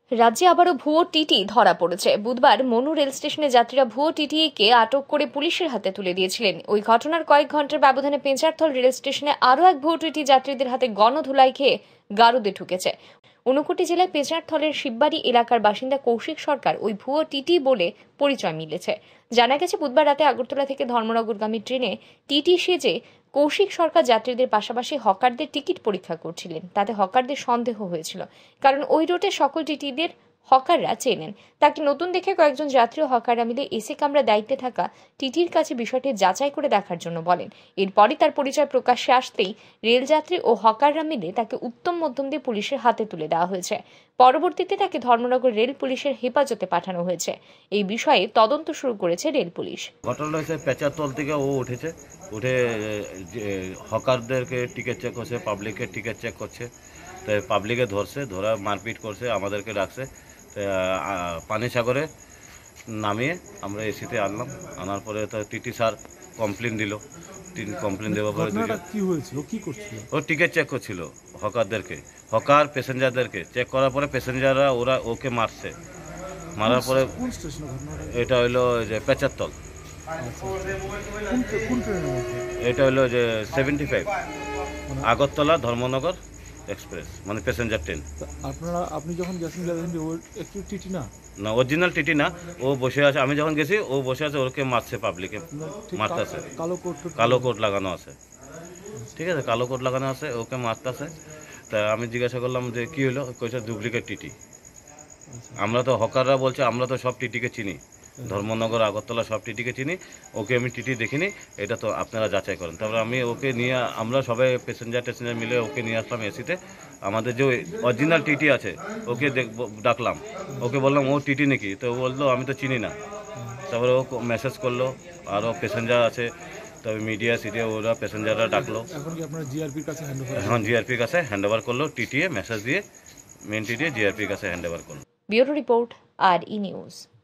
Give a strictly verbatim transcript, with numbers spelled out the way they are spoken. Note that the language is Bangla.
রাজ্যে আবারও ভুয়ো টিটি ধরা পড়েছে। বুধবার মনু রেল স্টেশনে যাত্রীরা ভুয়ো টিটিকে আটক করে পুলিশের হাতে তুলে দিয়েছিলেন। ওই ঘটনার কয়েক ঘন্টার ব্যবধানে পেঁচারথল রেল স্টেশনে আরও এক ভুয়ো টিটি যাত্রীদের হাতে গণধুলাই খেয়ে গারদে ঢুকেছে। ঊনকোটি জেলায় পেঁচারথলের শিববাড়ি এলাকার বাসিন্দা কৌশিক সরকার ওই ভুয়ো টিটি বলে পরিচয় মিলেছে। জানা গেছে, বুধবার রাতে আগরতলা থেকে ধর্মনগরগামী ট্রেনে টিটি সেজে কৌশিক সরকার যাত্রীদের পাশাপাশি হকারদের টিকিট পরীক্ষা করছিলেন। তাতে হকারদের সন্দেহ হয়েছিল, কারণ ওই রুটে সকল টিটিদের হকাররা চেনেন। তাকে নতুন দেখে কয়েকজন যাত্রী ও হকাররা মিলে এসে কামরা দায়িত্বে থাকা টিটির কাছে বিষয়টি যাচাই করে দেখার জন্য বলেন। এরপরই তার পরিচয় প্রকাশ্যে আসতেই রেলযাত্রী ও হকাররা মিলে তাকে উত্তম মধ্যম দিয়ে পুলিশের হাতে তুলে দেওয়া হয়েছে। পরবর্তীতে তাকে ধর্মনগর রেল পুলিশের হেফাজতে পাঠানো হয়েছে। এই বিষয়ে তদন্ত শুরু করেছে রেল পুলিশ। ঘটনাটা হচ্ছে পেঁচারতল থেকে ও উঠেছে, উঠে হকারদেরকে টিকিট চেক করছে, পাবলিকের টিকিট চেক করছে। তো পাবলিকে ধরছে, ধরা মারপিট করছে, আমাদেরকে রাখছে। তো পানিসাগরে নামিয়ে আমরা এসিতে আনলাম। আনার পরে তো টিটি স্যার কমপ্লেন দিল। কমপ্লেন দেওয়ার পরে কি হয়েছিল, কি করছিল? ও টিকিট চেক করছিল হকারদেরকে, হকার প্যাসেঞ্জারদেরকে চেক করার পরে প্যাসেঞ্জাররা ওরা ওকে মারছে। মারার পরে এটা হইলো যে পেঁচারতল, এটা হইলো যে seventy five Agartala Dharmanagar express, মানে প্যাসেঞ্জার ট্রেন। আপনারা আপনি যখন গেছেন একটু টিটি না না, অরিজিনাল টিটি না। ও বসে আছে, আমি যখন গেছি ও বসে আছে, ওকে মারছে, পাবলিকে মারতেছে। কালো কোট কালো কোট লাগানো আছে, ঠিক আছে, কালো কোট লাগানো আছে, ওকে মারতেছে। তা আমি জিজ্ঞাসা করলাম যে কি হলো, কইছে ডুপ্লিকেট টিটি। আমরা তো হকাররা বলছে আমরা তো সব টিটিকে চিনি, ধর্মনগর আগরতলা সব টিটিকে চিনি, ওকে আমি টিটি দেখিনি, এটা তো আপনারা যাচাই করেন। তারপরে আমি ওকে নিয়ে, আমরা সবাই প্যাসেঞ্জার ট্যাসেঞ্জার মিলে ওকে নিয়ে আসলাম এসিতে। আমাদের যে অরিজিনাল টিটি আছে ওকে ডাকলাম, ওকে বললাম ও টিটি নাকি, তো ও বললো আমি তো চিনি না। তারপরে ও মেসেজ করলো, আরও প্যাসেঞ্জার আছে, তবে মিডিয়া সিডিয়া ওরা প্যাসেঞ্জাররা ডাকলো। এখন কি আপনারা জিআরপির কাছে হ্যান্ড ওভার? এখন জিআরপির কাছে হ্যান্ড ওভার করলো, টিটিএ মেসেজ দিয়ে মেন টিটিএ জিআরপির কাছে হ্যান্ড ওভার করলো। Bureau report, R E news.